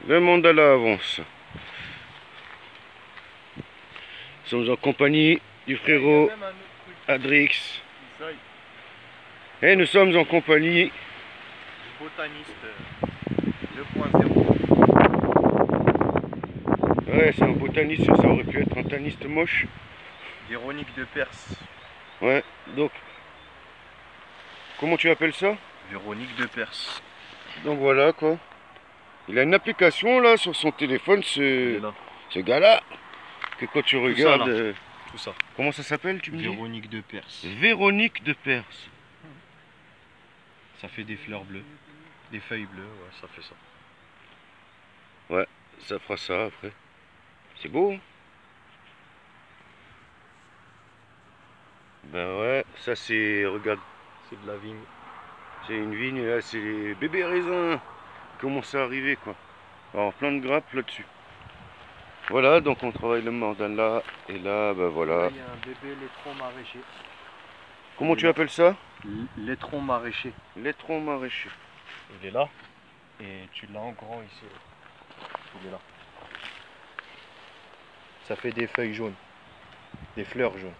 Le mandala avance. Nous sommes en compagnie du frérot Adrix. Et nous sommes en compagnie du botaniste 2.0. Ouais, c'est un botaniste, ça aurait pu être un taniste moche. Véronique de Perse. Ouais, donc, comment tu appelles ça? Véronique de Perse. Donc voilà quoi. Il a une application là sur son téléphone, ce gars-là, que quand tu regardes... Tout ça. Comment ça s'appelle, tu me dis? Véronique de Perse. Véronique de Perse. Ça fait des fleurs bleues. Des feuilles bleues, ouais, ça fait ça. Ouais, ça fera ça après. C'est beau, hein? Ben ouais, ça c'est... Regarde. C'est de la vigne. C'est une vigne, là, c'est les bébés raisins qui commencent à arriver, quoi. Alors, plein de grappes là-dessus. Voilà, donc on travaille le mandala, et là, ben voilà. Là, il y a un bébé laitron maraîcher. Comment tu appelles ça? Laitron maraîcher. Laitron maraîcher. Il est là. Et tu l'as en grand ici. Il est là. Ça fait des feuilles jaunes. Des fleurs jaunes.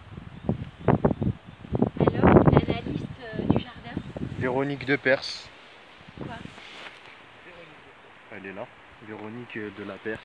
Alors, l'analyste du jardin? Véronique de Perse. Quoi? Elle est là. Véronique de la Perse.